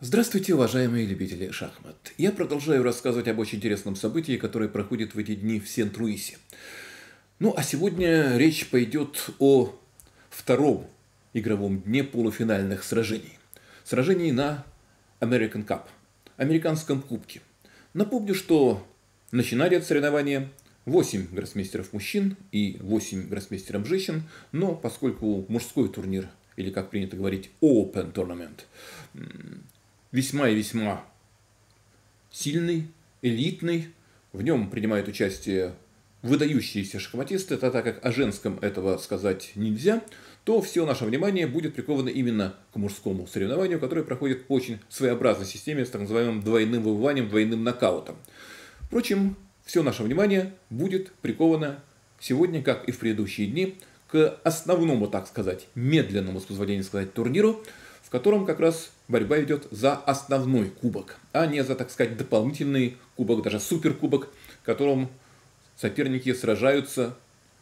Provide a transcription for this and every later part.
Здравствуйте, уважаемые любители шахмат. Я продолжаю рассказывать об очень интересном событии, которое проходит в эти дни в Сент-Луисе. Ну, а сегодня речь пойдет о втором игровом дне полуфинальных сражений. Сражений на American Cup, американском кубке. Напомню, что начинали это соревнование 8 гроссмейстеров мужчин и 8 гроссмейстеров женщин, но поскольку мужской турнир, или как принято говорить, Open Tournament, весьма и весьма сильный, элитный. В нем принимают участие выдающиеся шахматисты, так как о женском этого сказать нельзя, то все наше внимание будет приковано именно к мужскому соревнованию, которое проходит по очень своеобразной системе с так называемым двойным выбыванием, двойным нокаутом. Впрочем, все наше внимание будет приковано сегодня, как и в предыдущие дни, к основному, так сказать, медленному, с позволения сказать, турниру, в котором как раз борьба идет за основной кубок, а не за, так сказать, дополнительный кубок, даже суперкубок, в котором соперники сражаются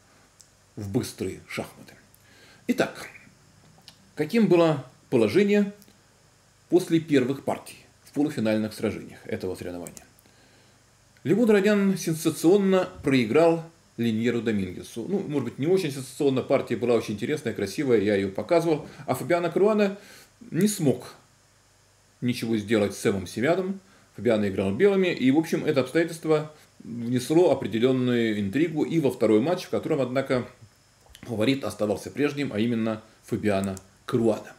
в быстрые шахматы. Итак, каким было положение после первых партий в полуфинальных сражениях этого соревнования? Левон Ранян сенсационно проиграл Линьеру Домингесу. Ну, может быть, не очень сенсационно, партия была очень интересная, красивая, я ее показывал. А Фабиано Каруана не смог ничего сделать с Сэмом Семяном. Фабиано играл белыми, и, в общем, это обстоятельство внесло определенную интригу и во второй матч, в котором, однако, фаворит оставался прежним, а именно Фабиано Каруана.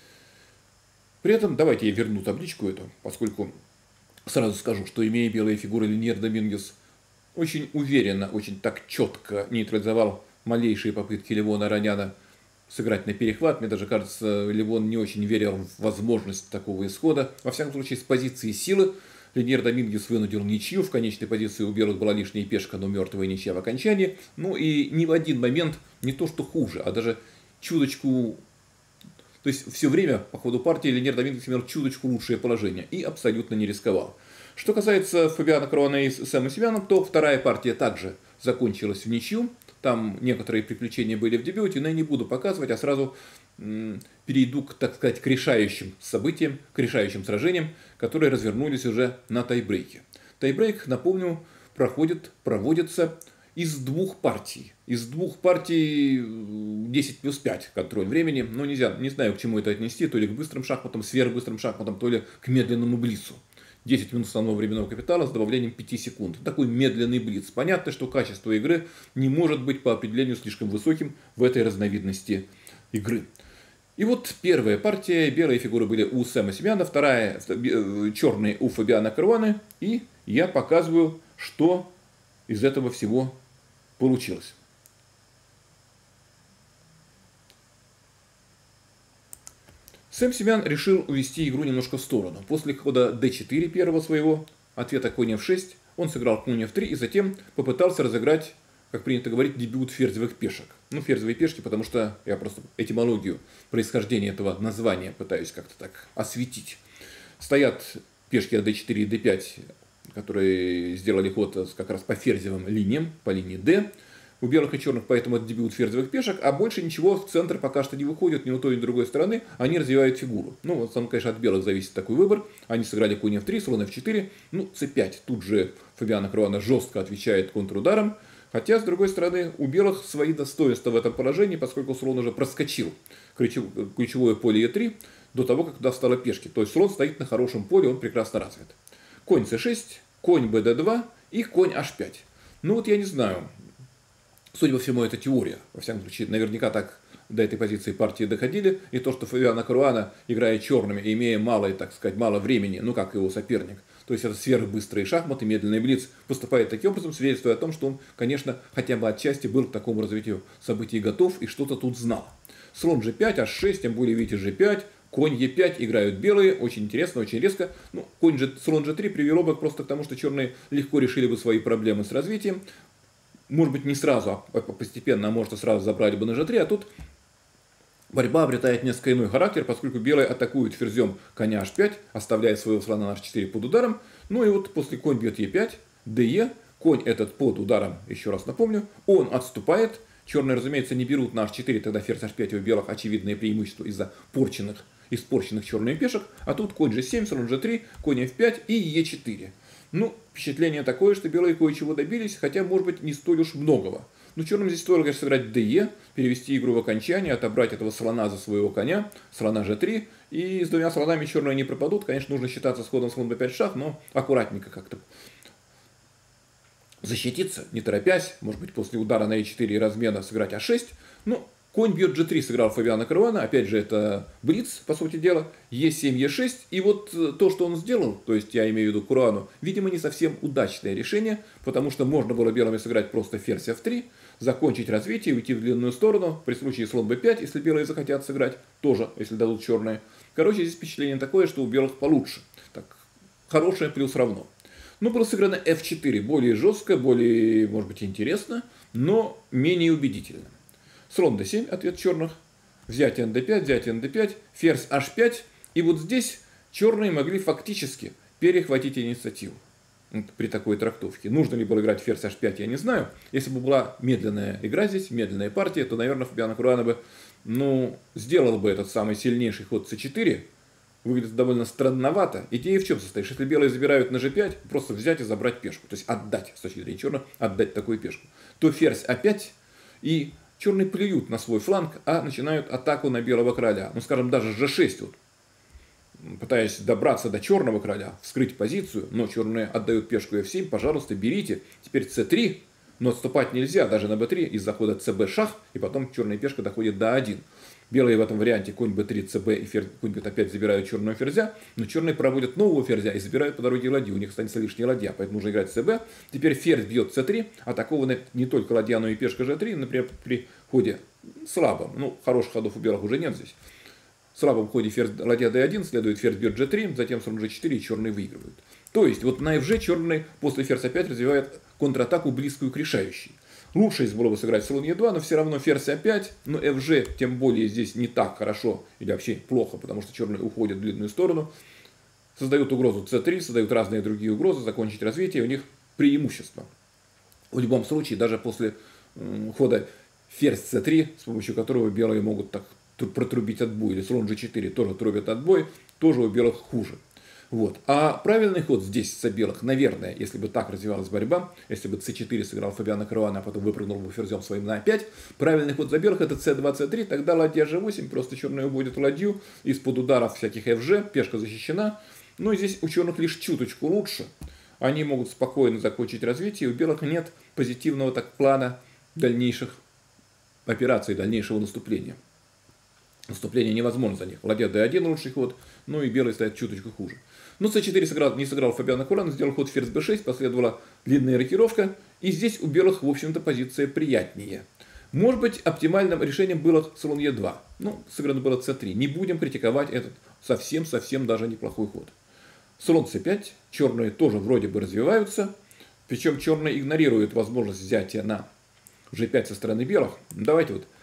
При этом, давайте я верну табличку эту, поскольку сразу скажу, что, имея белые фигуры, Линьер Домингес очень уверенно, очень так четко нейтрализовал малейшие попытки Левона Раняна сыграть на перехват. Мне даже кажется, Левон не очень верил в возможность такого исхода. Во всяком случае, с позиции силы Линьер Домингес вынудил ничью. В конечной позиции у белых была лишняя пешка, но мертвая ничья в окончании. Ну и ни в один момент не то что хуже, а даже чуточку... То есть все время по ходу партии Линьер Домингес имел чуточку лучшее положение и абсолютно не рисковал. Что касается Фабиано Каруана и Сэма Семяна, то вторая партия также закончилась в ничью. Там некоторые приключения были в дебюте, но я не буду показывать, а сразу перейду, так сказать, к решающим событиям, к решающим сражениям, которые развернулись уже на тайбрейке. Тайбрейк, напомню, проводится из двух партий. Из двух партий 10+5 контроль времени. Но нельзя, не знаю, к чему это отнести, то ли к быстрым шахматам, сверхбыстрым шахматам, то ли к медленному блицу. 10 минут основного временного капитала с добавлением 5 секунд. Такой медленный блиц. Понятно, что качество игры не может быть по определению слишком высоким в этой разновидности игры. И вот первая партия. Белые фигуры были у Сэма Семяна, вторая черные у Фабиано Каруаны. И я показываю, что из этого всего получилось. Сэм Семян решил увести игру немножко в сторону. После хода d4 первого своего, ответа конь f6, он сыграл конь f3 и затем попытался разыграть, как принято говорить, дебют ферзевых пешек. Ну, ферзевые пешки, потому что я просто этимологию происхождения этого названия пытаюсь как-то так осветить. Стоят пешки d4 и d5, которые сделали ход как раз по ферзевым линиям, по линии d. У белых и черных поэтому это дебют ферзевых пешек, а больше ничего в центр пока что не выходит ни у той, ни у другой стороны, они развивают фигуру. Ну, вот там, конечно, от белых зависит такой выбор. Они сыграли конь f3, слон f4, ну, c5. Тут же Фабиано Каруана жестко отвечает контрударом. Хотя, с другой стороны, у белых свои достоинства в этом положении, поскольку слон уже проскочил ключевое поле e3 до того, как туда встала пешки. То есть слон стоит на хорошем поле, он прекрасно развит. Конь c6, конь bd2 и конь h5. Ну вот я не знаю. Судя по всему, это теория. Во всяком случае, наверняка так до этой позиции партии доходили. И то, что Фабиано Каруана, играя черными и имея мало, так сказать, мало времени, ну как его соперник, то есть это сверхбыстрые шахматы, медленный блиц, поступает таким образом, свидетельствуя о том, что он, конечно, хотя бы отчасти был к такому развитию событий готов и что-то тут знал. Слон g5, h6, тем более, видите, g5, конь e5 играют белые, очень интересно, очень резко. Ну, слон g3 привело бы просто к тому, что черные легко решили бы свои проблемы с развитием. Может быть, не сразу, а постепенно, а может, и сразу забрали бы на g3, а тут борьба обретает несколько иной характер, поскольку белые атакуют ферзем коня h5, оставляя своего слона на h4 под ударом. Ну и вот после конь бьет e5, de, конь этот под ударом, еще раз напомню, он отступает. Черные, разумеется, не берут на h4, тогда ферзь h5 у белых очевидное преимущество из-за порченных испорченных черными пешек, а тут конь g7, слон g3, конь f5 и e4. Ну, впечатление такое, что белые кое-чего добились, хотя, может быть, не столь уж многого. Но черным здесь стоило, конечно, сыграть de, перевести игру в окончание, отобрать этого слона за своего коня, слона g3, и с двумя слонами черные не пропадут. Конечно, нужно считаться с ходом слон b5 шах, но аккуратненько как-то защититься, не торопясь, может быть, после удара на e4 и размена сыграть a6. Ну, конь бьет g3, сыграл Фабиано Каруана, опять же, это блиц, по сути дела, e7, e6, и вот то, что он сделал, то есть я имею в виду Каруану, видимо, не совсем удачное решение, потому что можно было белыми сыграть просто ферзь f3, закончить развитие, уйти в длинную сторону, при случае слон b5, если белые захотят сыграть, тоже, если дадут черные. Короче, здесь впечатление такое, что у белых получше, так, хорошее плюс равно. Ну, было сыграно f4, более жестко, более, может быть, интересно, но менее убедительно. Слон d7, ответ черных, взятие на d5, взятие на d5, ферзь h5, и вот здесь черные могли фактически перехватить инициативу при такой трактовке. Нужно ли было играть ферзь h5, я не знаю. Если бы была медленная игра здесь, медленная партия, то, наверное, Фабиано Каруана бы, сделал бы этот самый сильнейший ход c4. Выглядит довольно странновато. Идея в чем состоит? Если белые забирают на g5, просто взять и забрать пешку, то есть отдать, с точки зрения черных, отдать такую пешку, то ферзь a5, и черные плюют на свой фланг, а начинают атаку на белого короля. Ну, скажем, даже g6, вот, пытаясь добраться до черного короля, вскрыть позицию, но черные отдают пешку f7, пожалуйста, берите. Теперь c3, но отступать нельзя, даже на b3, из-за хода cb шах, и потом черная пешка доходит до a1. Белые в этом варианте конь b3, cb и конь опять забирают черного ферзя, но черные проводят нового ферзя и забирают по дороге ладью. У них останется лишняя ладья, поэтому нужно играть cb. Теперь ферзь бьет c3, атакованы не только ладья, но и пешка g3, например, при ходе слабом. Ну, хороших ходов у белых уже нет здесь. В слабом ходе ферзь ладья d1, следует ферзь бьет g3, затем слон g4 и черные выигрывают. То есть вот на fg черные после ферзь опять развивают контратаку, близкую к решающей. Лучше было бы сыграть слон e2, но все равно ферзь a5, но fg тем более здесь не так хорошо или вообще плохо, потому что черные уходят в длинную сторону, создают угрозу c3, создают разные другие угрозы, закончить развитие, у них преимущество. В любом случае, даже после хода ферзь c3, с помощью которого белые могут так протрубить отбой, или слон g4 тоже трубят отбой, тоже у белых хуже. Вот. А правильный ход здесь за белых, наверное, если бы так развивалась борьба, если бы c4 сыграл Фабиано Каруана, а потом выпрыгнул бы ферзем своим на a5, правильный ход за белых это c2, c3, тогда ладья g8, просто черные уводят ладью, из-под ударов всяких fg, пешка защищена. Но здесь у черных лишь чуточку лучше, они могут спокойно закончить развитие, у белых нет позитивного так плана дальнейших операций, дальнейшего наступления. Наступление невозможно за них. Ладья d1 лучший ход, ну и белые стоят чуточку хуже. Но c4 не сыграл Фабиано Каруана, сделал ход ферзь b6, последовала длинная рокировка. И здесь у белых, в общем-то, позиция приятнее. Может быть, оптимальным решением было слон e2. Ну, сыграно было c3. Не будем критиковать этот совсем даже неплохой ход. Слон c5. Черные тоже вроде бы развиваются. Причем черные игнорируют возможность взятия на g5 со стороны белых. Давайте вот,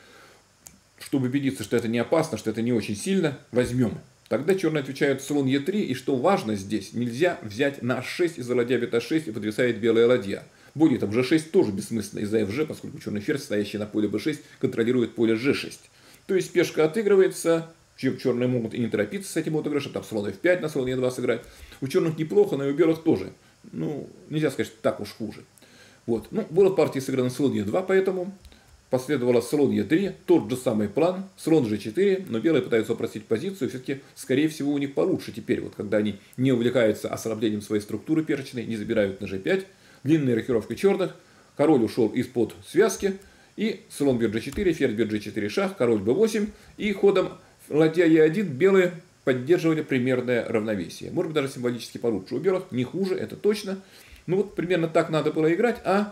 чтобы убедиться, что это не опасно, что это не очень сильно, возьмем. Тогда черные отвечают слон e3, и что важно здесь, нельзя взять на h6 из-за ладья бьет h6 и подвисает белая ладья. Более того, g6 тоже бессмысленно из-за fg, поскольку черный ферзь, стоящий на поле b6, контролирует поле g6. То есть пешка отыгрывается, черные могут и не торопиться с этим отыгрышем, там слон f5 на слон e2 сыграть. У черных неплохо, но и у белых тоже. Ну, нельзя сказать, что так уж хуже. Вот. Ну, была партия сыграна слон e2, поэтому последовало слон e3, тот же самый план, слон g4, но белые пытаются упростить позицию, все-таки, скорее всего, у них получше теперь, вот, когда они не увлекаются ослаблением своей структуры пешечной, не забирают на g5, длинная рокировка черных, король ушел из-под связки, и слон бьет g4, ферзь бьет g4 шах, король b8, и ходом ладья e1 белые поддерживали примерное равновесие. Может быть, даже символически получше. У белых не хуже, это точно. Ну вот, примерно так надо было играть, а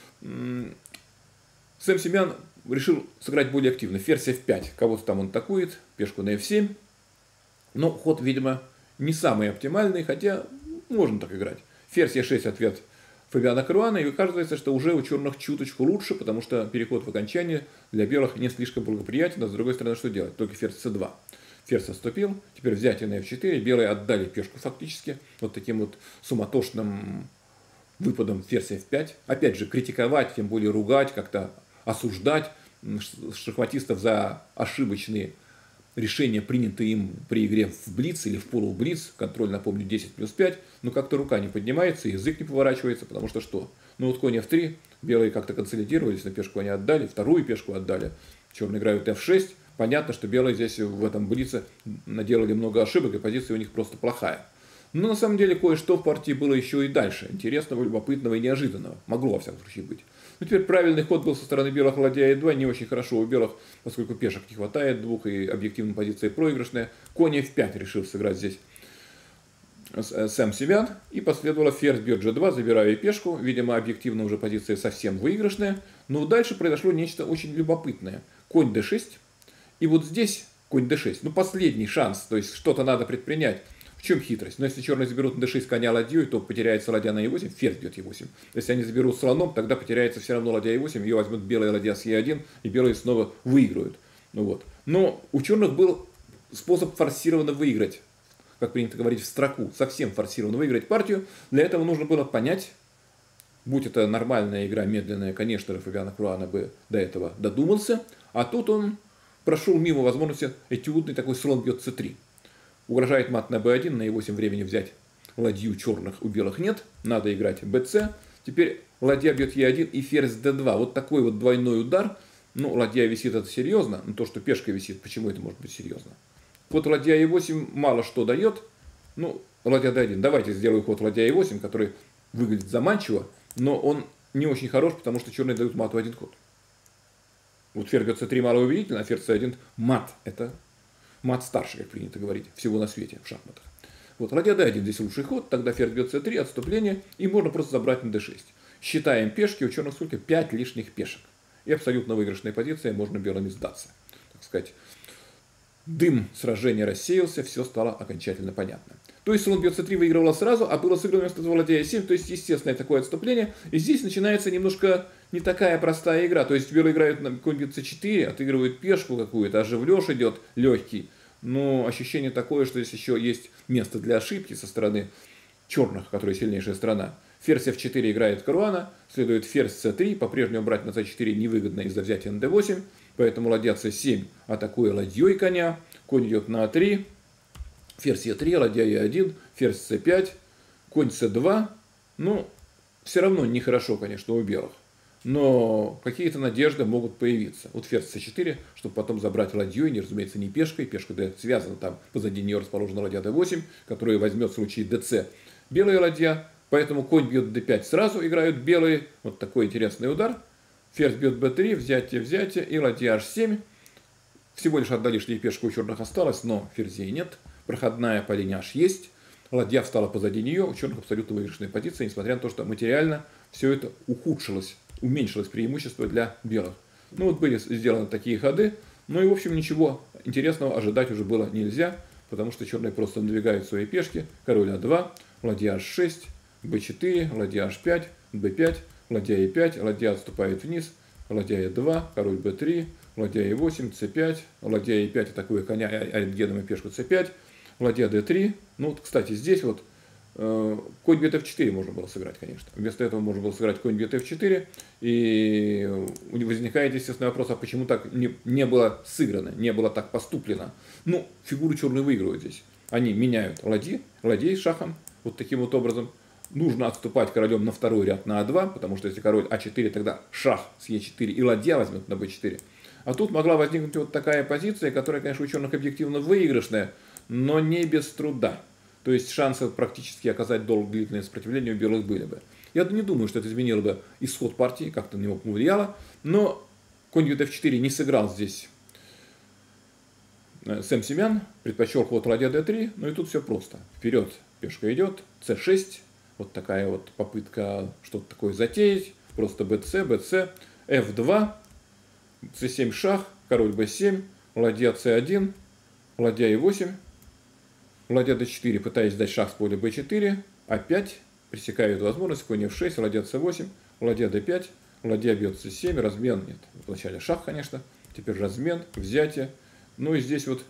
Сэм Семян решил сыграть более активно. Ферзь f5. Кого-то там он атакует. Пешку на f7. Но ход, видимо, не самый оптимальный, хотя можно так играть. Ферзь e6 ответ Фабиано Каруана. И оказывается, что уже у черных чуточку лучше, потому что переход в окончание для белых не слишком благоприятен. А с другой стороны, что делать? Только ферзь c2. Ферзь отступил. Теперь взятие на f4. Белые отдали пешку фактически. Вот таким вот суматошным выпадом ферзь f5. Опять же, критиковать, тем более ругать, как-то осуждать шахматистов за ошибочные решения, принятые им при игре в блиц или в полублиц, контроль, напомню, 10+5, но как-то рука не поднимается, язык не поворачивается, потому что что? Ну вот конь f3, белые как-то консолидировались, на пешку они отдали, вторую пешку отдали, черные играют f6, понятно, что белые здесь в этом блице наделали много ошибок, и позиция у них просто плохая. Но на самом деле кое-что в партии было еще и дальше, интересного, любопытного и неожиданного, могло во всяком случае быть. Ну, теперь правильный ход был со стороны белых ладья e2, не очень хорошо у белых, поскольку пешек не хватает двух, и объективная позиция проигрышная. Конь f5 решил сыграть здесь Сэм Семян, и последовало ферзь бьет g2, забирая пешку. Видимо, объективно уже позиция совсем выигрышная. Но дальше произошло нечто очень любопытное. Конь d6, и вот здесь конь d6, ну последний шанс, то есть что-то надо предпринять. В чем хитрость? Но если черные заберут на d6 коня ладьей, то потеряется ладья на e8, ферзь бьет e8. Если они заберут слоном, тогда потеряется все равно ладья e8, ее возьмут белая ладья с e1, и белые снова выиграют. Ну вот. Но у черных был способ форсированно выиграть, как принято говорить в строку, совсем форсированно выиграть партию. Для этого нужно было понять, будь это нормальная игра, медленная, конечно, Фабиано Каруана бы до этого додумался, а тут он прошел мимо возможности этюдный такой слон бьет c3. Угрожает мат на b1, на e8 времени взять ладью черных у белых нет, надо играть bc. Теперь ладья бьет e1 и ферзь d2. Вот такой вот двойной удар. Ну, ладья висит, это серьезно, но то, что пешка висит, почему это может быть серьезно? Ход ладья e8 мало что дает. Ну, ладья d1. Давайте сделаю ход ладья e8, который выглядит заманчиво, но он не очень хорош, потому что черные дают мату один ход. Вот ферзь бьет c3 малоубедительно, а ферзь c1 мат. Это мат старший, как принято говорить, всего на свете в шахматах. Вот, ладья d1 здесь лучший ход, тогда ферзь бьет c3, отступление, и можно просто забрать на d6. Считаем пешки, у черных сколько? 5 лишних пешек. И абсолютно выигрышная позиция, можно белыми сдаться. Так сказать, дым сражения рассеялся, все стало окончательно понятно. То есть слон бьет c3 выигрывала сразу, а было сыграно вместо этого ладья e7, то есть естественное такое отступление. И здесь начинается немножко не такая простая игра. То есть белые играют на конь бьет c4, отыгрывают пешку какую-то, оживлёж идет легкий. Но ощущение такое, что здесь еще есть место для ошибки со стороны черных, которые сильнейшая сторона. Ферзь f4 играет Каруана, следует ферзь c3, по-прежнему брать на c4 невыгодно из-за взятия на d8, поэтому ладья c7, атакуя ладьей коня, конь идет на a3, ферзь e3, ладья e1, ферзь c5, конь c2. Ну, все равно нехорошо, конечно, у белых, но какие-то надежды могут появиться. Вот ферзь c4, чтобы потом забрать ладьей, не, разумеется, не пешкой, пешка d связана, там позади нее расположена ладья d8, которую возьмет в случае dc белая ладья. Поэтому конь бьет d5, сразу играют белые. Вот такой интересный удар. Ферзь бьет b3, взятие, взятие, и ладья h7. Всего лишь одна лишняя пешка у черных осталась, но ферзей нет. Проходная по линии h есть. Ладья встала позади нее, у черных абсолютно выигрышная позиция, несмотря на то, что материально все это ухудшилось, уменьшилось преимущество для белых. Ну вот были сделаны такие ходы, но и в общем ничего интересного ожидать уже было нельзя, потому что черные просто надвигают свои пешки. Король а2, ладья h6. b4, ладья h5, b5, ладья e5, ладья отступает вниз, ладья e2, король b3, ладья e8, c5, ладья e5, атакуя коня рентгеном и пешку c5, ладья d3. Ну, вот, кстати, здесь вот конь бьет f4 можно было сыграть, конечно. Вместо этого можно было сыграть конь бьет f4, и возникает естественный вопрос, а почему так не было сыграно, не было так поступлено. Ну, фигуры черные выигрывают здесь. Они меняют ладьей шахом, вот таким вот образом. Нужно отступать королем на второй ряд на а2, потому что если король а4, тогда шах с е4 и ладья возьмет на b4. А тут могла возникнуть вот такая позиция, которая, конечно, у черных объективно выигрышная, но не без труда. То есть шансы практически оказать длительное сопротивление у белых были бы. Я не думаю, что это изменило бы исход партии, как-то на него повлияло, но конь бьет f4 не сыграл здесь Сэм Семян, предпочел ход ладья d3, ну и тут все просто. Вперед пешка идет, c6. Вот такая вот попытка что-то такое затеять. Просто bc, bc, f2, c7 шах, король b7, ладья c1, ладья e8, ладья d4, пытаясь дать шах с поля b4, опять пресекают возможность, конь f6, ладья c8, ладья d5, ладья бьет c7, размен, нет, вначале шах, конечно, теперь размен, взятие. Ну и здесь вот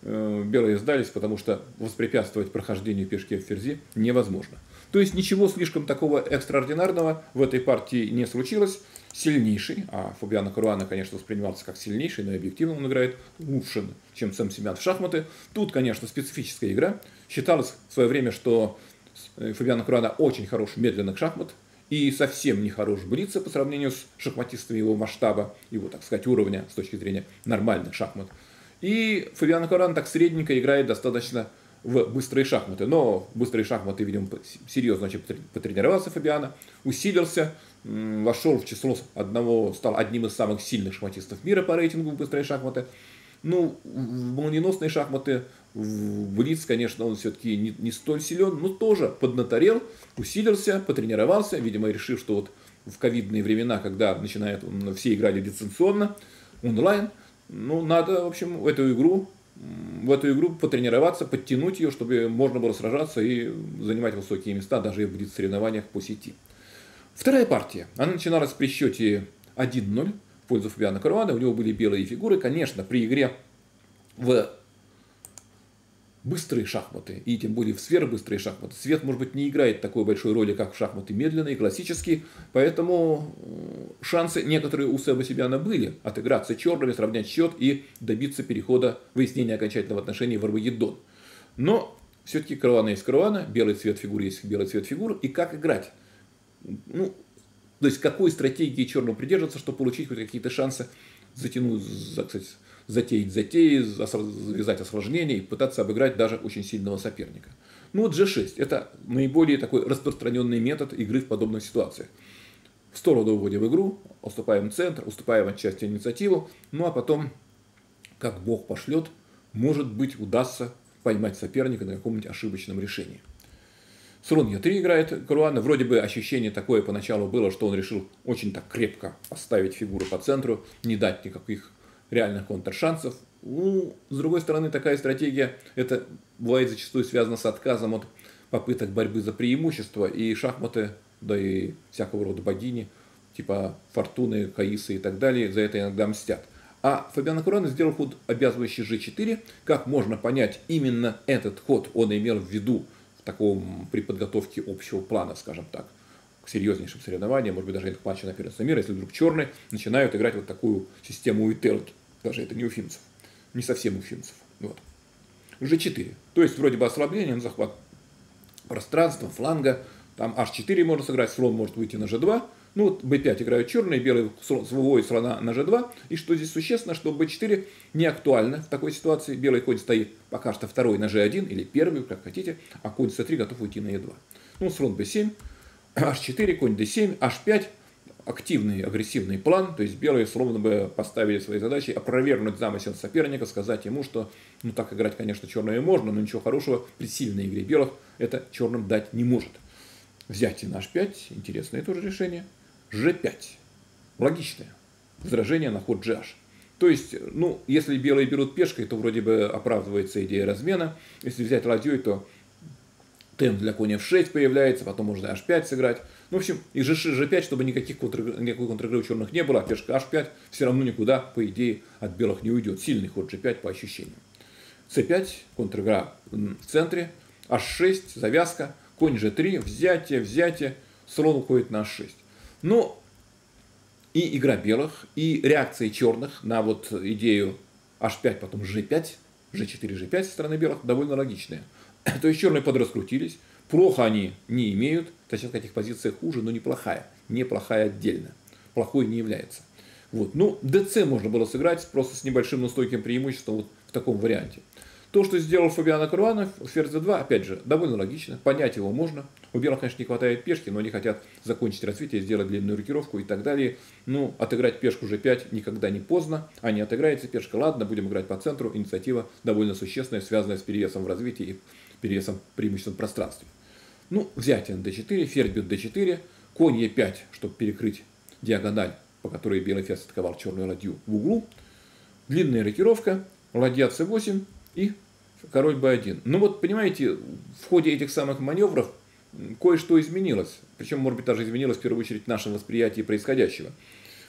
белые сдались, потому что воспрепятствовать прохождению пешки в ферзи невозможно. То есть ничего слишком такого экстраординарного в этой партии не случилось. Сильнейший, а Фабиано Каруана, конечно, воспринимался как сильнейший, но и объективно он играет лучше, чем Сэм Семян в шахматы. Тут, конечно, специфическая игра. Считалось в свое время, что Фабиано Каруана очень хорош в медленных шахмат и совсем не хорош в блице по сравнению с шахматистами его масштаба, его, так сказать, уровня с точки зрения нормальных шахмат. И Фабиано Каруана так средненько играет достаточно в быстрые шахматы. Но быстрые шахматы, видимо, серьезно потренировался Фабиано, усилился, вошел в число стал одним из самых сильных шахматистов мира по рейтингу в быстрые шахматы. Ну, в молниеносные шахматы, в блиц, конечно, он все-таки не столь силен, но тоже поднаторел, усилился, потренировался, видимо, решив, что вот в ковидные времена, когда все играли дистанционно, онлайн, ну, надо, в общем, в эту игру потренироваться, подтянуть ее, чтобы можно было сражаться и занимать высокие места, даже и в блиц-соревнованиях по сети. Вторая партия, она начиналась при счете 1-0 в пользу Фабиано Каруана. У него были белые фигуры. Конечно, при игре в быстрые шахматы, и тем более в сверхбыстрые шахматы, свет, может быть, не играет такой большой роли, как в шахматы медленные, классические, поэтому шансы некоторые у Сэма Семяна были отыграться черными, сравнять счет и добиться перехода, выяснения окончательного отношения в Армагеддон. Но все-таки Каруана есть Каруана, белый цвет фигур есть белый цвет фигур, и как играть? Ну, то есть какой стратегии черным придерживаться, чтобы получить хоть какие-то шансы затеять затеи, завязать осложнения и пытаться обыграть даже очень сильного соперника. Ну вот G6 это наиболее такой распространенный метод игры в подобных ситуациях. В сторону уводим игру, уступаем центр, уступаем отчасти инициативу, ну а потом, как Бог пошлет, может быть, удастся поймать соперника на каком-нибудь ошибочном решении. Слон Е3 играет Каруана. Вроде бы ощущение такое поначалу было, что он решил очень так крепко поставить фигуру по центру, не дать никаких реальных контршансов. Ну, с другой стороны, такая стратегия, это бывает зачастую связано с отказом от попыток борьбы за преимущество. И шахматы, да и всякого рода богини, типа Фортуны, Каисы и так далее, за это иногда мстят. А Фабиано Каруана сделал ход, обязывающий G4. Как можно понять, именно этот ход он имел в виду при подготовке общего плана, скажем так, к серьезнейшим соревнованиям, может быть, даже к матчу на первенство мира, если вдруг черные начинают играть вот такую систему Уителки. Даже это не уфимцев, не совсем уфимцев. Вот. G4. То есть, вроде бы ослабление, захват пространства, фланга. Там H4 можно сыграть, слон может выйти на G2. Ну вот B5 играют черные, белый выводит слона на G2. И что здесь существенно, что B4 не актуально в такой ситуации. Белый конь стоит пока что второй на G1 или первый, как хотите, а конь C3 готов уйти на E2. Ну, слон B7, H4, конь D7, H5. Активный, агрессивный план. То есть белые словно бы поставили свои задачи опровергнуть замысел соперника, сказать ему, что ну так играть, конечно, черные можно, но ничего хорошего при сильной игре белых это черным дать не может. Взятие на H5, интересное тоже решение. G5. Логичное. Возражение на ход GH. То есть, ну, если белые берут пешкой, то вроде бы оправдывается идея размена. Если взять ладьей, то темп для коня F6 появляется, потом можно H5 сыграть. Ну, в общем, и G5, чтобы никакой контр-игры у черных не было, а пешка H5 все равно никуда, по идее, от белых не уйдет. Сильный ход G5 по ощущениям. C5, контр-игра в центре, H6, завязка, конь G3, взятие, слон уходит на H6. Но и игра белых, и реакции черных на вот идею H5, потом G5, G4, G5 со стороны белых довольно логичные. То есть черные подраскрутились, плохо они не имеют, точнее сказать, их позиция хуже, но неплохая отдельно, плохой не является. Вот. Ну, DC можно было сыграть просто с небольшим, но стойким преимуществом вот в таком варианте. То, что сделал Фабиано Каруана, ферзь d2, опять же, довольно логично, понять его можно. У белых, конечно, не хватает пешки, но они хотят закончить развитие, сделать длинную рокировку и так далее. Ну, отыграть пешку G5 никогда не поздно, а не отыграется пешка, ладно, будем играть по центру, инициатива довольно существенная, связанная с перевесом в развитии и перевесом преимуществом в пространстве. Ну, взятие на d4, ферзь бьет d4, конь e5, чтобы перекрыть диагональ, по которой белый ферзь атаковал черную ладью в углу. Длинная рокировка, ладья c8 и король b1. Ну вот, понимаете, в ходе этих самых маневров кое-что изменилось. Причем, может быть, даже изменилось в первую очередь в нашем восприятии происходящего.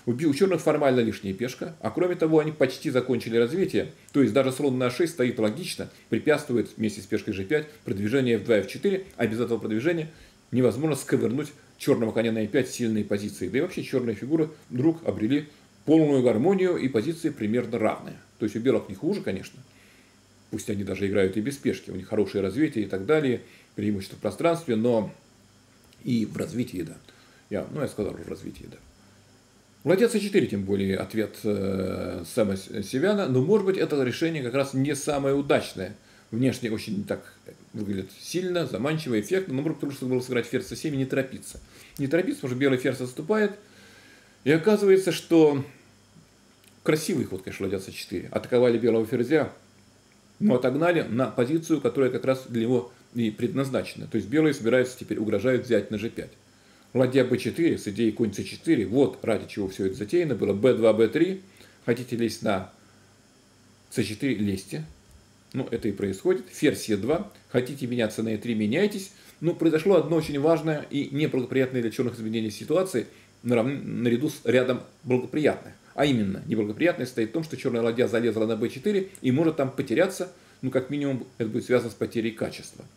У черных формально лишняя пешка, а кроме того, они почти закончили развитие, то есть даже слон на А6 стоит логично, препятствует вместе с пешкой G5 продвижение F2, F4, а без этого продвижения невозможно сковырнуть черного коня на E5 сильные позиции. Да и вообще черные фигуры вдруг обрели полную гармонию и позиции примерно равные. То есть у белых не хуже, конечно, пусть они даже играют и без пешки, у них хорошее развитие и так далее, преимущество в пространстве, но и в развитии, да. Я сказал в развитии, да. Ладья c4, тем более, ответ Сэма Севяна, но, может быть, это решение как раз не самое удачное. Внешне очень так выглядит сильно, заманчиво, эффектно, но, может быть, лучше было сыграть ферзь c7 и не торопиться. Не торопиться, потому что белый ферзь отступает, и оказывается, что красивый ход, конечно, ладья c4. Атаковали белого ферзя, но отогнали на позицию, которая как раз для него и предназначена. То есть белые собираются теперь, угрожают взять на g5. Ладья b4 с идеей конь c4, вот ради чего все это затеяно было. b2, b3, хотите лезть на c4, лезьте. Это и происходит. Ферзь e2, хотите меняться на e3, меняйтесь. Произошло одно очень важное и неблагоприятное для черных изменение ситуации, наряду с рядом благоприятных. А именно, неблагоприятность состоит в том, что черная ладья залезла на b4 и может там потеряться, как минимум это будет связано с потерей качества.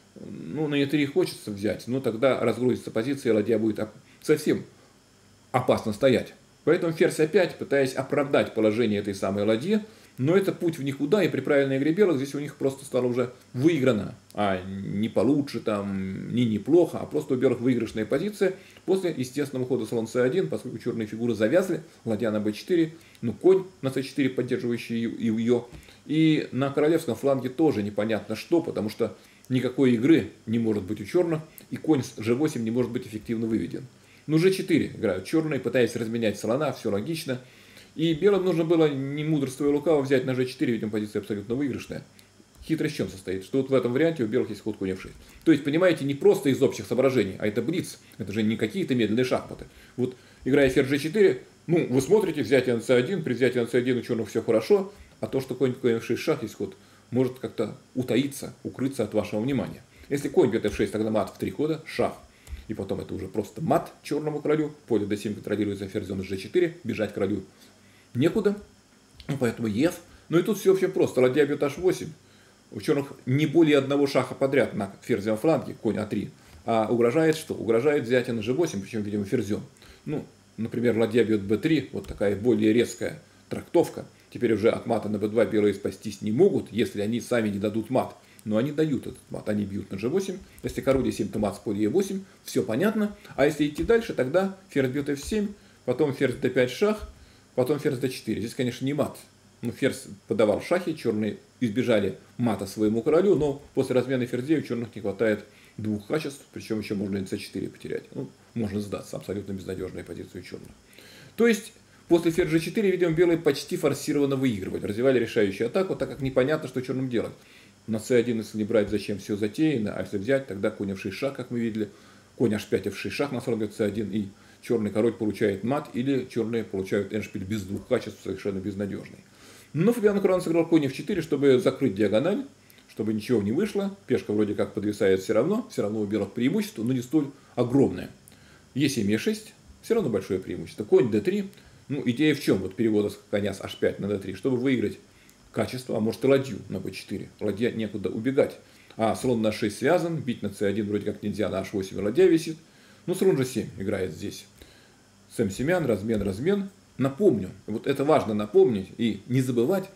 На e3 хочется взять, но тогда разгрузится позиция, и ладья будет совсем опасно стоять. Поэтому ферзь опять, пытаясь оправдать положение этой самой ладьи, но это путь в никуда, и при правильной игре белых здесь у них просто стало уже выиграно. А не получше, не неплохо, а просто у белых выигрышная позиция. После естественного хода слон c1, поскольку черные фигуры завязли, ладья на b4, конь на c4, поддерживающий ее. И на королевском фланге тоже непонятно что, потому что никакой игры не может быть у черных, и конь с g8 не может быть эффективно выведен. g4 играют черные, пытаясь разменять слона, все логично. И белым нужно было, не мудрствуя лукаво, взять на g4, ведь позиция абсолютно выигрышная. Хитрость в чем состоит? Что в этом варианте у белых есть ход конь f6. То есть, понимаете, не просто из общих соображений, а это блиц. Это же не какие-то медленные шахматы. Вот, играя ферзь g4, вы смотрите, взятие на c1, при взятии на c1 у черных все хорошо, а то, что конь f6 шах есть ход, может как-то утаиться, укрыться от вашего внимания. Если конь бьет f6, тогда мат в 3 хода, шах. И потом это уже просто мат черному королю. Поле d7 контролируется ферзем с g4, бежать королю некуда, поэтому ef. И тут все вообще просто. Ладья бьет h8. У черных не более одного шаха подряд на ферзевом фланге, конь а3. А угрожает что? Угрожает взятие на g8, причем, видимо, ферзем. Например, ладья бьет b3, вот такая более резкая трактовка. Теперь уже от мата на b2 белые спастись не могут, если они сами не дадут мат. Но они дают этот мат, они бьют на g8. Если король e7, то мат с поля e8, все понятно. А если идти дальше, тогда ферзь бьет f7, потом ферзь d5 шах, потом ферзь d4. Здесь, конечно, не мат. Ферзь подавал шахи, черные избежали мата своему королю, но после размены ферзей у черных не хватает двух качеств, причем еще можно и c4 потерять. Можно сдаться, абсолютно безнадежная позиция у черных. То есть, после ферзь g4, видимо, белые почти форсированно выигрывали, развивали решающую атаку, так как непонятно, что черным делать. На c1, если не брать, зачем все затеяно, а если взять, тогда конь f6 шах, как мы видели, конь h5, f6 шах на слон c1, и черный король получает мат, или черные получают эндшпиль без двух качеств, совершенно безнадежный. Но Фабиано Каруана сыграл конь f4, чтобы закрыть диагональ, чтобы ничего не вышло. Пешка вроде как подвисает все равно у белых преимущество, но не столь огромное. e7, e6, все равно большое преимущество. Конь d3, идея в чем? Вот перевода с коня с h5 на d3, чтобы выиграть качество, а может и ладью на b4. Ладья некуда убегать. А слон на 6 связан, бить на c1 вроде как нельзя, на h8 ладья висит. Слон g7 играет здесь. Сэм Семян, размен. Напомню, вот это важно напомнить и не забывать,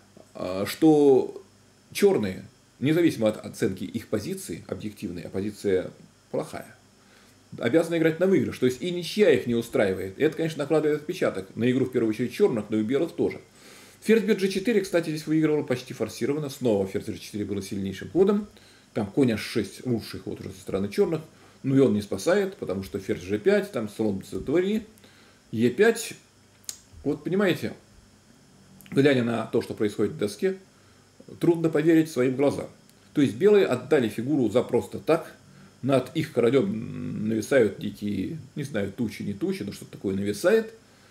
что черные, независимо от оценки их позиции, объективной, а позиция плохая, обязаны играть на выигрыш. То есть и ничья их не устраивает. И это, конечно, накладывает отпечаток на игру в первую очередь черных, но и белых тоже. Ферзь бьет g4, кстати, здесь выигрывал почти форсированно. Снова ферзь g4 было сильнейшим ходом. Там конь h6, лучший ход уже со стороны черных. И он не спасает, потому что ферзь g5, там слон c3, e5. Вот понимаете, глядя на то, что происходит в доске, трудно поверить своим глазам. То есть белые отдали фигуру за просто так. Над их королем нависают дикие, не знаю, тучи, не тучи, но что-то такое нависает.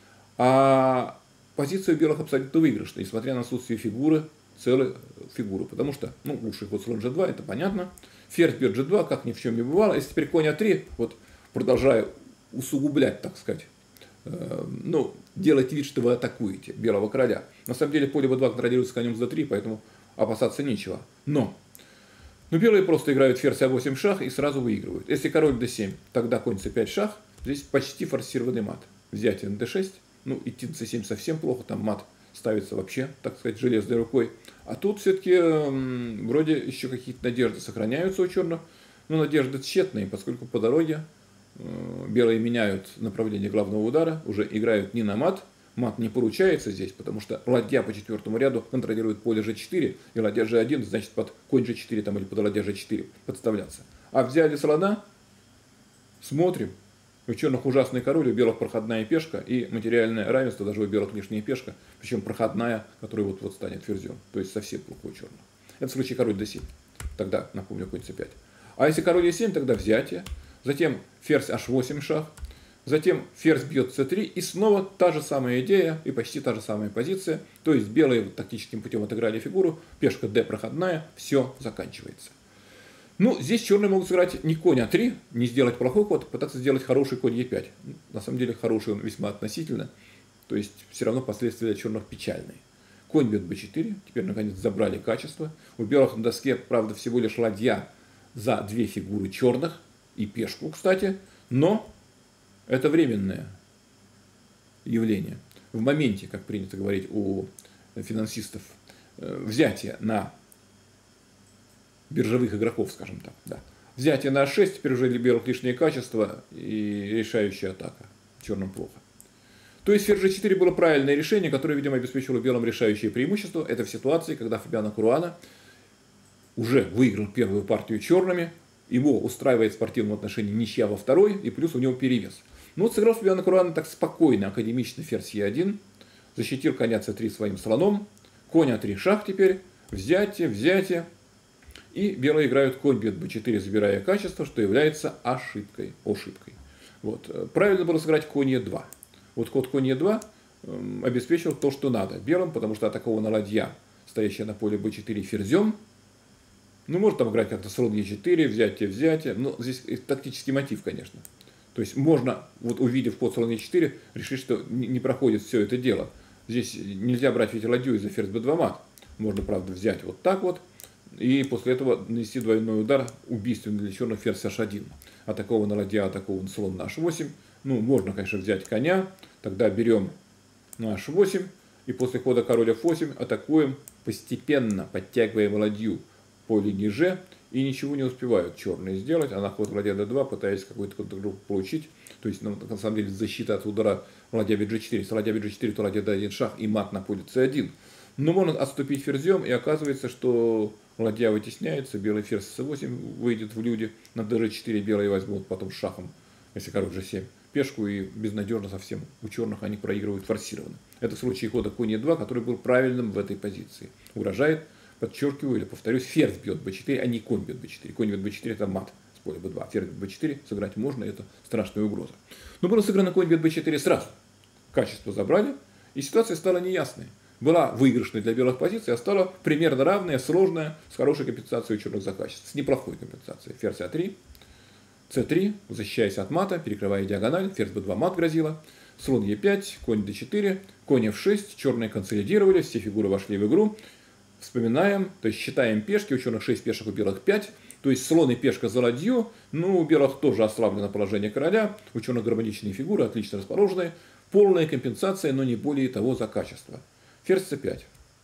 А позиция у белых абсолютно выигрышная, несмотря на отсутствие фигуры, целой фигуры. Потому что, лучший ход слон g2, это понятно. Ферзь бьет g2, как ни в чем не бывало. Если теперь конь а3, вот продолжая усугублять, так сказать, ну, делать вид, что вы атакуете белого короля. На самом деле поле b2 контролируется конем с d3, поэтому опасаться нечего. Но белые просто играют ферзь а8 шах и сразу выигрывают. Если король d7, тогда конь c5 шах. Здесь почти форсированный мат. Взятие на d6. Ну, идти на c7 совсем плохо, там мат ставится вообще, так сказать, железной рукой. А тут все-таки вроде еще какие-то надежды сохраняются у черных. Но надежды тщетные, поскольку по дороге белые меняют направление главного удара, уже играют не на мат. Мат не получается здесь, потому что ладья по четвертому ряду контролирует поле g4, и ладья g1, значит, под конь g4 там, или под ладья g4 подставляться. А взяли слона, смотрим. У черных ужасный король, у белых проходная пешка и материальное равенство, даже у белых лишняя пешка, причем проходная, которая вот станет ферзем. То есть совсем плохо у черных. Это в случае король d7. Тогда, напомню, конь c5. А если король e7, тогда взятие. Затем ферзь h8 шах. Затем ферзь бьет c3. И снова та же самая идея и почти та же самая позиция. То есть белые тактическим путем отыграли фигуру. Пешка d проходная. Все заканчивается. Ну, здесь черные могут сыграть не конь а3, не сделать плохой ход, пытаться сделать хороший конь e5. На самом деле хороший он весьма относительно. То есть все равно последствия для черных печальные. Конь бьет b4. Теперь наконец забрали качество. У белых на доске, правда, всего лишь ладья за две фигуры черных. И пешку, кстати. Но это временное явление. В моменте, как принято говорить у финансистов, взятие на биржевых игроков, скажем так. Да. Взятие на а6, теперь уже для белых лишнее качество и решающая атака. Черным плохо. То есть ферзь g4 было правильное решение, которое, видимо, обеспечило белым решающее преимущество. Это в ситуации, когда Фабиано Каруана уже выиграл первую партию черными, его устраивает в спортивном отношении ничья во второй, и плюс у него перевес. Ну вот сыграл Фабиано Каруана так спокойно, академично ферзь e1, защитил коня c3 своим слоном, конь а3 шах теперь, взятие. И белые играют конь бьет b4, забирая качество, что является ошибкой. Вот. Правильно было сыграть конь e2. Вот ход конь e2 обеспечил то, что надо белым, потому что атакована ладья, стоящая на поле b4 ферзем. Ну, может там играть как-то слон e4, взятие. Но здесь тактический мотив, конечно. То есть можно, вот увидев ход слон e4, решить, что не проходит все это дело. Здесь нельзя брать ведь ладью из-за ферзь b2 мат. Можно, правда, взять вот так вот. И после этого нанести двойной удар, убийственный для черных, ферзь h1. Атакован ладья, атакован слон на h8. Ну, можно, конечно, взять коня. Тогда берем на h8. И после хода король f8 атакуем постепенно, подтягиваем ладью по линии g. И ничего не успевают черные сделать. А на ход ладья d2, пытаясь какой-то контргруппу получить. То есть, на самом деле, защита от удара ладья bg4. Если ладья bg4, то ладья d1 шах и мат на поле c1. Но можно отступить ферзем, и оказывается, что ладья вытесняется, белый ферзь c8 выйдет в люди, на dg4 белые возьмут потом шахом, если король g7, пешку, и безнадежно совсем у черных они проигрывают форсированно. Это в случае хода конь e2, который был правильным в этой позиции. Угрожает, подчеркиваю или повторюсь, ферзь бьет b4, а не конь бьет b4. Конь бьет b4 это мат с поля b2, ферзь бьет b4 сыграть можно, это страшная угроза. Но было сыграно конь бьет b4 сразу. Качество забрали, и ситуация стала неясной. Была выигрышной для белых позиций, а стала примерно равная, сложная, с хорошей компенсацией у черных за качество. С неплохой компенсацией. Ферзь а3, c3, защищаясь от мата, перекрывая диагональ, ферзь b2 мат грозила, слон e5, конь d4, конь f6, черные консолидировали, все фигуры вошли в игру. Вспоминаем, то есть считаем пешки, у черных 6 пешек, у белых 5, то есть слон и пешка за ладью, ну, у белых тоже ослаблено положение короля, у черных гармоничные фигуры, отлично расположенные, полная компенсация, но не более того за качество. Ферзь c5,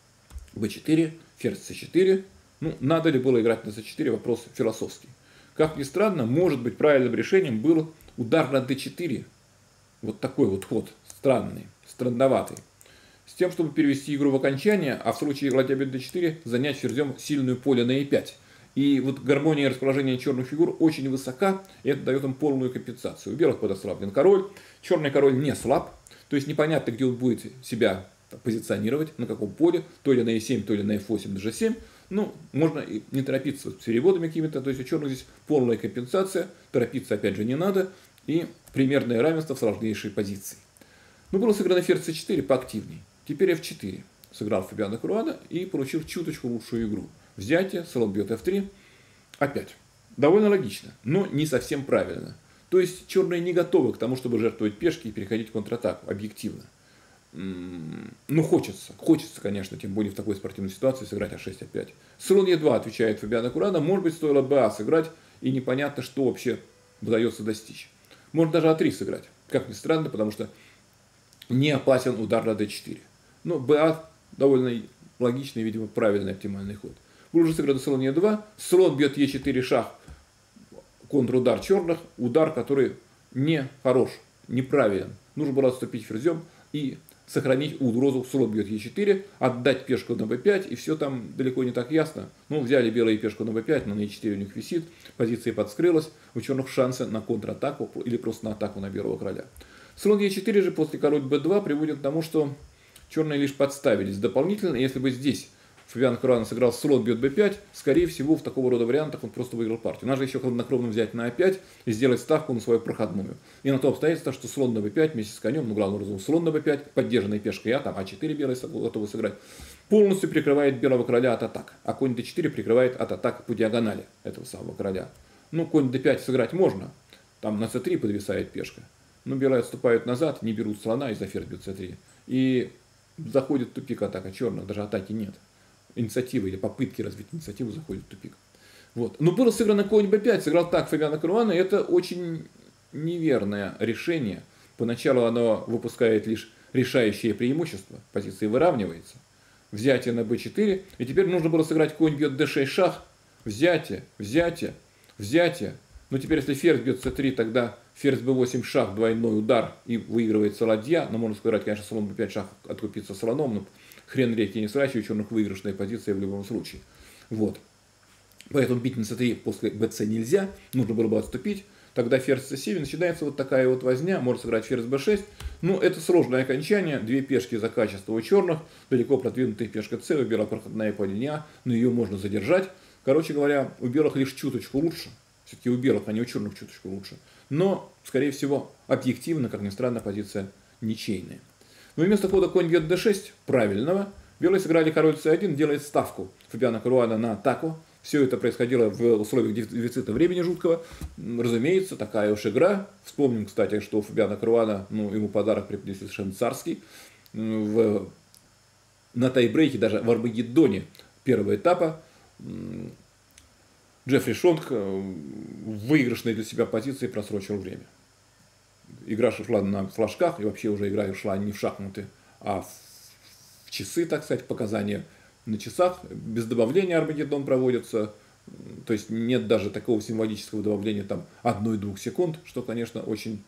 b4, ферзь c4. Ну, надо ли было играть на c4, вопрос философский. Как ни странно, может быть, правильным решением был удар на d4. Вот такой вот ход, странный, странноватый. С тем, чтобы перевести игру в окончание, а в случае ладья бьет d4 занять ферзем сильную поле на e5. И вот гармония расположения черных фигур очень высока, и это дает им полную компенсацию. У белых подослаблен король, черный король не слаб, то есть непонятно, где он будет себя позиционировать, на каком поле, то ли на e7, то ли на f8, на g7. Ну, можно и не торопиться с переводами какими-то, то есть у черных здесь полная компенсация, торопиться опять же не надо, и примерное равенство в сложнейшей позиции. Ну, было сыграно ферзь c4 поактивней. Теперь f4 сыграл Фабиано Каруана и получил чуточку лучшую игру. Взятие, слон бьет f3, опять. Довольно логично, но не совсем правильно. То есть черные не готовы к тому, чтобы жертвовать пешки и переходить в контратаку, объективно. Ну, хочется, конечно, тем более в такой спортивной ситуации сыграть А6, А5. Слон Е2, отвечает Фабиано Куарано, может быть, стоило бы А сыграть, и непонятно, что вообще удается достичь. Можно даже А3 сыграть, как ни странно, потому что не опасен удар на d4. Но БА довольно логичный, видимо, правильный, оптимальный ход. Был уже сыгран слон Е2, слон бьет Е4 шах, контрудар черных, удар, который не хорош, неправилен. Нужно было отступить ферзем и сохранить угрозу, слон бьет Е4, отдать пешку на b5, и все там далеко не так ясно. Ну, взяли белые пешку на b5, но на Е4 у них висит, позиция подскрылась, у черных шансы на контратаку или просто на атаку на белого короля. Слон Е4 же после король b2 приводит к тому, что черные лишь подставились дополнительно. Если бы здесь Фабиано Куарано сыграл слон бьет b5, скорее всего в такого рода вариантах он просто выиграл партию. Надо еще хладнокровно взять на a5 и сделать ставку на свою проходную. И на то обстоятельство, что слон на b5 вместе с конем, ну главным образом слон на b5, поддержанной пешкой там а4 белые готовы сыграть, полностью прикрывает белого короля от атак. А конь d4 прикрывает от атак по диагонали этого самого короля. Ну, конь d5 сыграть можно, там на c3 подвисает пешка. Но белые отступают назад, не берут слона из-за ферзь бьет c3. И заходит в тупик атака черных, даже атаки нет. Инициативы или попытки развить инициативу заходят в тупик. Вот. Но было сыграно конь b5, сыграл так Фабиано Куарано, и это очень неверное решение. Поначалу оно выпускает лишь решающее преимущество, позиция выравнивается. Взятие на b4, и теперь нужно было сыграть конь бьет d6 шах, взятие, взятие, взятие. Но теперь если ферзь бьет c3, тогда ферзь b8 шах, двойной удар, и выигрывается ладья. Но можно сыграть, конечно, слон b5 шах, откупиться слоном, но хрен реки не срачи, у черных выигрышная позиция в любом случае. Вот. Поэтому бить на c3 после bc нельзя, нужно было бы отступить. Тогда ферзь c7, начинается вот такая вот возня, можно сыграть ферзь b6. Ну, это сложное окончание, две пешки за качество у черных, далеко продвинутая пешка c, у белых проходная по линии А, но ее можно задержать. Короче говоря, у белых лишь чуточку лучше. Все-таки у белых, а не у черных чуточку лучше. Но, скорее всего, объективно, как ни странно, позиция ничейная. Но вместо хода конь бьет d6, правильного, белые сыграли король c1, делает ставку Фабиано Куарано на атаку. Все это происходило в условиях дефицита времени жуткого. Разумеется, такая уж игра. Вспомним, кстати, что Фабиано Куарано, ну, ему подарок преподнесли совершенно царский. На тайбрейке, даже в Армагеддоне первого этапа, Джеффри Шонг в выигрышной для себя позиции просрочил время. Игра шла на флажках, и вообще уже игра шла не в шахматы, а в часы, так сказать, показания на часах. Без добавления Армагеддон проводится, то есть нет даже такого символического добавления там 1-2 секунд, что, конечно, очень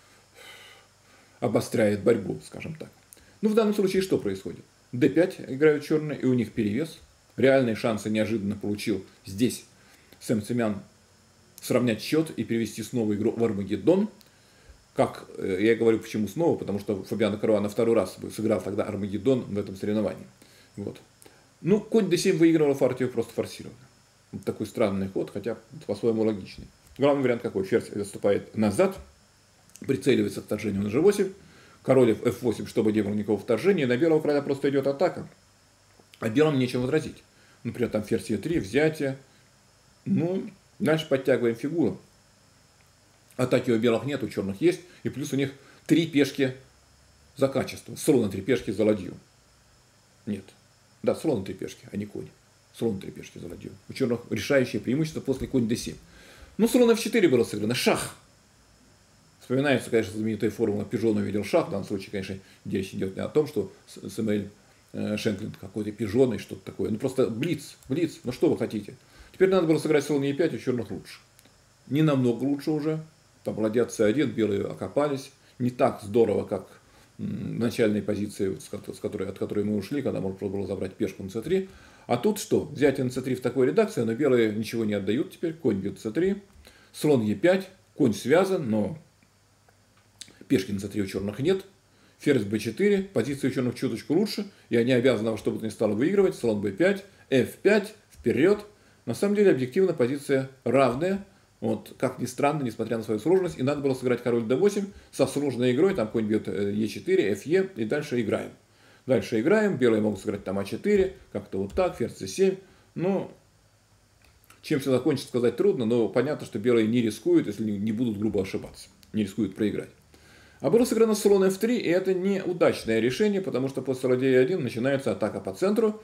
обостряет борьбу, скажем так. Ну, в данном случае что происходит? d5 играют черные, и у них перевес. Реальные шансы неожиданно получил здесь Сэм Цимян сравнять счет и перевести снова игру в Армагеддон. Как я говорю, почему снова, потому что Фабиано Куарано второй раз сыграл тогда Армагеддон в этом соревновании. Вот. Ну, конь d7 выигрывал партию просто форсированно. Вот такой странный ход, хотя по-своему логичный. Главный вариант какой? Ферзь отступает назад, прицеливается к вторжению на g8, король f8, чтобы не было никакого вторжения, и на белого короля просто идет атака, а белым нечем возразить. Например, там ферзь e3, взятие. Ну, дальше подтягиваем фигуру. Атаки у белых нет, у черных есть. И плюс у них 3 пешки за качество. Слон 3 пешки за ладью. Нет. Да, слон 3 пешки, а не конь. Слон 3 пешки за ладью. У черных решающее преимущество после конь d7. Ну, слон f4 было сыграно. Шах. Вспоминается, конечно, знаменитая формула Пижона видел шах. В данном случае, конечно, речь идет не о том, что Сэмюэль Шенклин какой-то пижон и что-то такое. Ну, просто блиц. Ну, что вы хотите? Теперь надо было сыграть слон e5, у черных лучше. Не намного лучше уже. Там ладья c1, белые окопались. Не так здорово, как в начальной позиции, от которой мы ушли, когда можно было забрать пешку на c3. А тут что? Взятие на c3 в такой редакции, но белые ничего не отдают теперь. Конь бьет c3, слон e5, конь связан, но пешки на c3 у черных нет. Ферзь b4, позиция у черных чуточку лучше, и они обязаны во что бы то ни стало выигрывать. Слон b5, f5, вперед. На самом деле, объективно, позиция равная. Вот, как ни странно, несмотря на свою сложность, и надо было сыграть король d8 со сложной игрой, там конь бьет e4, fe, и дальше играем. Белые могут сыграть там а4, как-то вот так, ферзь c7, но Чем все закончится, сказать трудно, но понятно, что белые не рискуют, если не будут грубо ошибаться. Не рискуют проиграть. А было сыграно слон f3, и это неудачное решение, потому что после ладья e1 начинается атака по центру,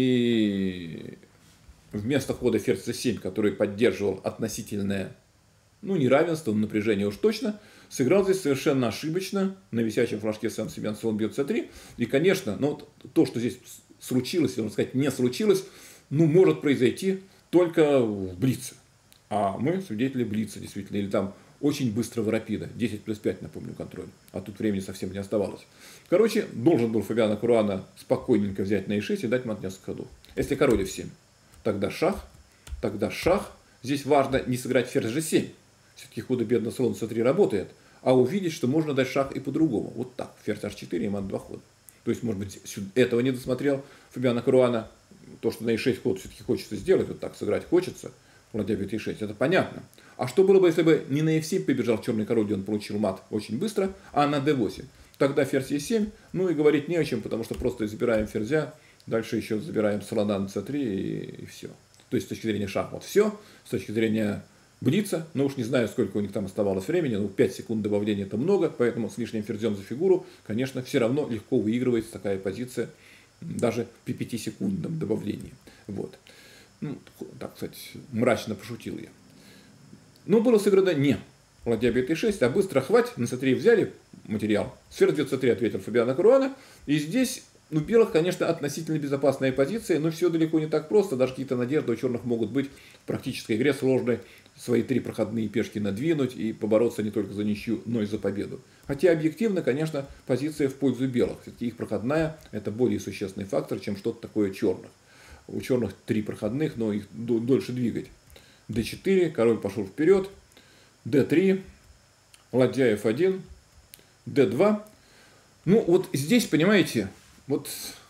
и вместо хода ферзь c7, который поддерживал относительное, ну, неравенство, напряжение уж точно, сыграл здесь совершенно ошибочно на висячем флажке сам Семен слон бьет c3. И, конечно, ну, то, что здесь случилось, или, можно сказать, не случилось, ну, может произойти только в блице. А мы свидетели блица, действительно, или там очень быстрого рапида. 10+5, напомню, контроль. А тут времени совсем не оставалось. Короче, должен был Фабиано Каруана спокойненько взять на e6 и дать мат несколько ходов. Если король f7, тогда шах, тогда шах. Здесь важно не сыграть ферзь g7. Все-таки худо-бедно слон c3 работает. А увидеть, что можно дать шах и по-другому. Вот так. Ферзь h4 и мат 2 хода. То есть, может быть, этого не досмотрел Фабиано Каруана. То, что на e6 ход все-таки хочется сделать, вот так сыграть хочется. Ладья бьет e6, это понятно. А что было бы, если бы не на f7 побежал черный король, где он получил мат очень быстро, а на d8? Тогда ферзь e7, ну и говорить не о чем, потому что просто забираем ферзя, дальше еще забираем слона на c3 и все. То есть с точки зрения шахмат все, с точки зрения блица, ну уж не знаю, сколько у них там оставалось времени, но 5 секунд добавления это много, поэтому с лишним ферзем за фигуру, конечно, все равно легко выигрывается такая позиция, даже при 5-секундном добавлении. Вот. Ну, так, кстати, мрачно пошутил я. Но было сыграно не ладья бьет e6, а быстро хвать, на c3 взяли материал. Ферзь бьет c3 ответил Фабиано Каруана. И здесь у белых, конечно, относительно безопасная позиция, но все далеко не так просто. Даже какие-то надежды у черных могут быть в практической игре сложной. Свои 3 проходные пешки надвинуть и побороться не только за ничью, но и за победу. Хотя объективно, конечно, позиция в пользу белых. Все-таки их проходная – это более существенный фактор, чем что-то такое черных. У черных 3 проходных, но их дольше двигать. d4, король пошел вперед, d3, ладья f1, d2. Ну вот здесь, понимаете, вот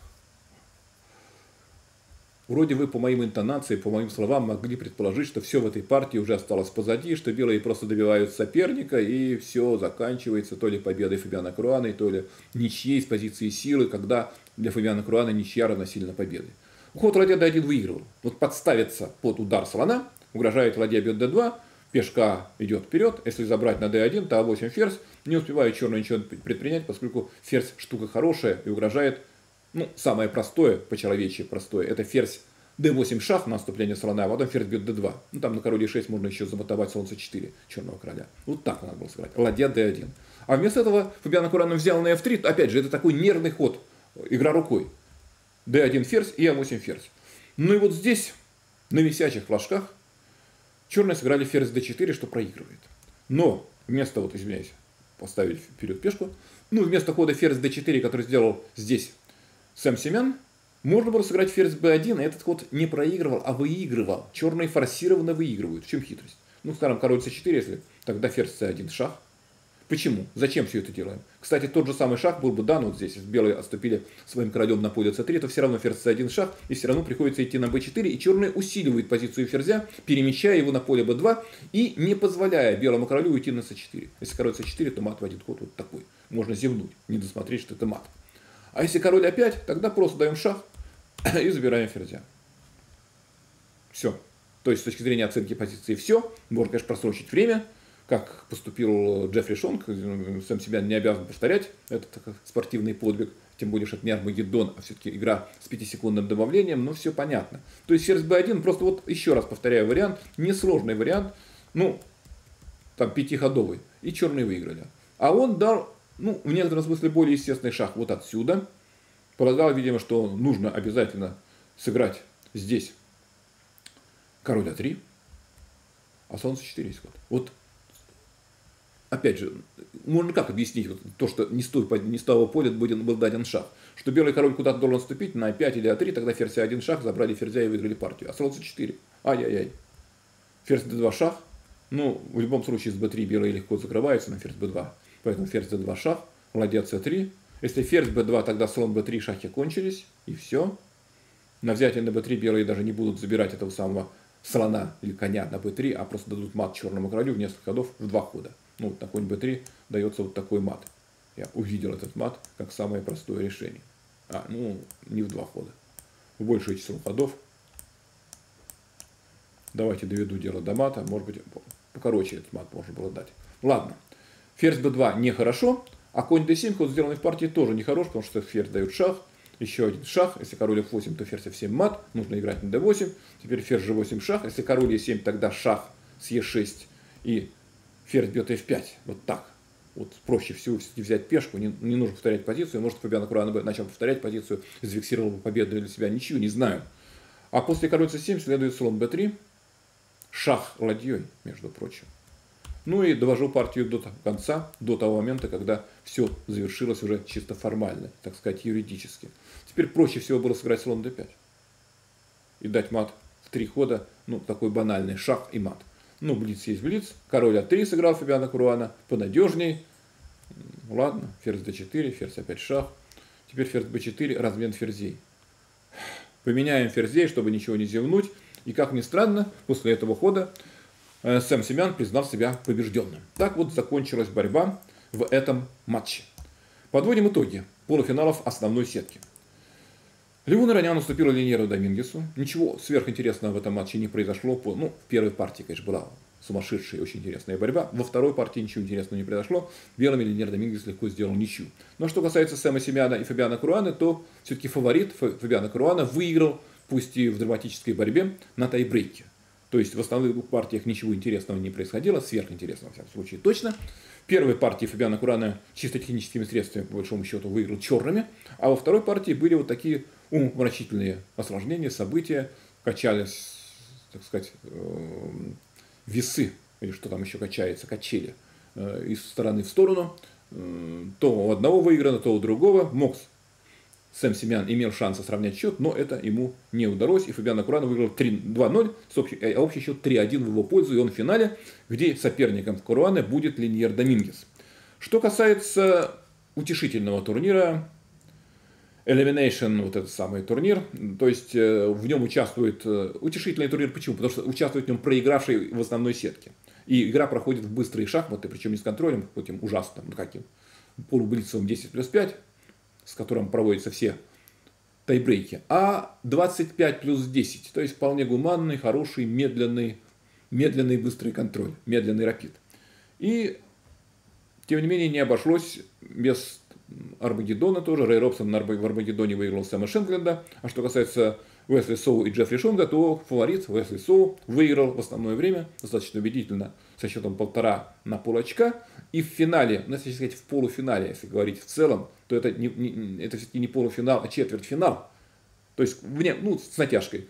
вроде вы по моим интонациям, по моим словам могли предположить, что все в этой партии уже осталось позади, что белые просто добивают соперника и все заканчивается то ли победой Фабиано Каруаны, то ли ничьей с позиции силы, когда для Фабиано Каруаны ничья равносильно победы. Ход ладья d1 выигрывал. Вот подставиться под удар слона, угрожает ладья бьет d2, пешка идет вперед. Если забрать на d1, то a8 ферзь. Не успевает черный ничего предпринять, поскольку ферзь штука хорошая и угрожает, ну, самое простое, по-человечьи простое, это ферзь d8 шах на наступление слона, а потом ферзь бьет d2. Ну, там на короле e6 можно еще замотовать слон c4 черного короля. Вот так надо было сыграть. Ладья d1. А вместо этого Фабиано Каруана взял на f3. Опять же, это такой нервный ход. Игра рукой. d1 ферзь и a8 ферзь. Ну и вот здесь, на висячих флажках, черные сыграли ферзь d4, что проигрывает. Но вместо, вот извиняюсь, поставить вперед пешку, ну вместо хода ферзь d4, который сделал здесь Сэм Семен, можно было сыграть ферзь b1, и этот ход не проигрывал, а выигрывал. Черные форсированно выигрывают. В чем хитрость? Ну, скажем, король c4, если тогда ферзь c1 шах. Почему? Зачем все это делаем? Кстати, тот же самый шаг был бы дан вот здесь. Если белые отступили своим королем на поле c3, то все равно ферзь c1 шаг, и все равно приходится идти на b4, и черные усиливают позицию ферзя, перемещая его на поле b2 и не позволяя белому королю уйти на c4. Если король c4, то мат в один ход вот такой. Можно зевнуть, не досмотреть, что это мат. А если король a5, тогда просто даем шаг и забираем ферзя. Все. То есть с точки зрения оценки позиции все. Можно, конечно, просрочить время, как поступил Джеффри Шонг, сам себя не обязан повторять этот спортивный подвиг, тем более, что это не Армагеддон, а все-таки игра с 5-секундным добавлением, но все понятно. То есть ферзь b1, просто вот еще раз повторяю вариант, несложный вариант, ну, там 5-ходовый, и черные выиграли. А он дал, ну, в некотором смысле более естественный шаг вот отсюда, полагал, видимо, что нужно обязательно сыграть здесь король а3, а слон c4 есть ход. Вот опять же, можно как объяснить вот то, что не с того поля был даден шаг? Что белый король куда-то должен ступить на a5 или a3, тогда ферзь a1 шаг, забрали ферзя и выиграли партию. А слон c4. Ай-яй-яй. Ферзь d2 шаг. Ну, в любом случае с b3 белые легко закрываются на ферзь b2. Поэтому ферзь d2 шаг, ладья c3. Если ферзь b2, тогда слон b3 шахи кончились. И все. На взятие на b3 белые даже не будут забирать этого самого слона или коня на b3, а просто дадут мат черному королю в несколько ходов в 2 хода. Ну, вот на конь b3 дается вот такой мат. Я увидел этот мат как самое простое решение. Ну, не в 2 хода. В большее число ходов. Давайте доведу дело до мата. Может быть, покороче этот мат можно было дать. Ладно. Ферзь b2 нехорошо, а конь d7, ход сделанный в партии, тоже нехорош, потому что ферзь дает шах. Еще один шах. Если король f8, то ферзь f7 мат. Нужно играть на d8. Теперь ферзь g8 шах. Если король e7, тогда шах с e6 и ферзь бьет f5. Вот так. Вот проще всего взять пешку, не нужно повторять позицию. Может, Фабиано Каруана бы начал повторять позицию, зафиксировал бы победу для себя, ничего, не знаю. А после король c7 следует слон b3, шах ладьей, между прочим. Ну и довожу партию до конца, до того момента, когда все завершилось уже чисто формально, так сказать, юридически. Теперь проще всего было сыграть слон d5 и дать мат в 3 хода, ну, такой банальный шах и мат. Ну, блиц есть блиц. Король А3 сыграл Фабиано Каруана. Понадежней. Ладно. Ферзь d4, ферзь опять шах. Теперь ферзь b4, размен ферзей. Поменяем ферзей, чтобы ничего не зевнуть. И как ни странно, после этого хода Сэм Семян признал себя побежденным. Так вот закончилась борьба в этом матче. Подводим итоги полуфиналов основной сетки. Леон Иронян уступил Линьеру Домингесу. Ничего сверхинтересного в этом матче не произошло. Ну, в первой партии, конечно, была сумасшедшая, очень интересная борьба. Во второй партии ничего интересного не произошло. Белыми Линьер Домингес легко сделал ничью. Но что касается Сэма Семяна и Фабиано Каруаны, то все-таки фаворит Фабиано Каруана выиграл, пусть и в драматической борьбе, на тайбрейке. То есть в основных двух партиях ничего интересного не происходило, сверхинтересного, во всяком случае, точно. В первой партии Фабиано Каруана чисто техническими средствами, по большому счету, выиграл черными. А во второй партии были вот такие умопомрачительные осложнения, события, качались, так сказать, весы, или что там еще качается, качели, из стороны в сторону. То у одного выиграно, то у другого. Мог Сэм Семян имел шанс сравнять счет, но это ему не удалось. И Фабиано Каруана выиграл 2-0, а общий счет 3-1 в его пользу. И он в финале, где соперником Каруаны будет Линьер Домингес. Что касается утешительного турнира, Elimination, вот этот самый турнир, то есть в нем участвует, утешительный турнир, почему? Потому что участвует в нем проигравший в основной сетке. И игра проходит в быстрые шахматы, причем не с контролем, каким ужасным, каким, полублицевым 10+5, с которым проводятся все тайбрейки, а 25+10, то есть вполне гуманный, хороший, медленный быстрый контроль, медленный рапид. И, тем не менее, не обошлось без Армагеддона тоже. Рэй Робсон в Армагеддоне выиграл Сэма Шенкленда. А что касается Уэсли Соу и Джеффри Шонга, то фаворит Уэсли Соу выиграл в основное время достаточно убедительно со счетом 1,5 на полочка. И в финале, ну, если сказать в полуфинале, если говорить в целом, то это все-таки не полуфинал, а четвертьфинал. То есть с натяжкой.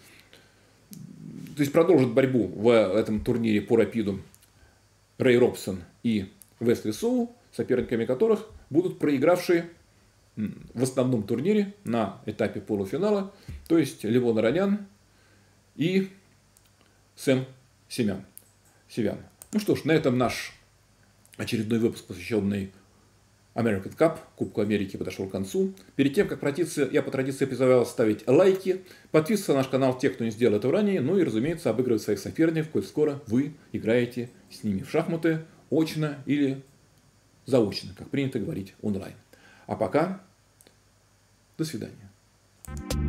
То есть продолжит борьбу в этом турнире по рапиду Рэй Робсон и Уэсли Соу, соперниками которых будут проигравшие в основном турнире на этапе полуфинала, то есть Левон Иронян и Сэм Семян. Ну что ж, на этом наш очередной выпуск, посвященный American Cup, Кубку Америки, подошел к концу. Перед тем, как пройти, я по традиции призывал ставить лайки, подписываться на наш канал те, кто не сделал этого ранее, ну и, разумеется, обыгрывать своих соперников, коль скоро вы играете с ними в шахматы очно или заочно, как принято говорить онлайн. А пока, до свидания.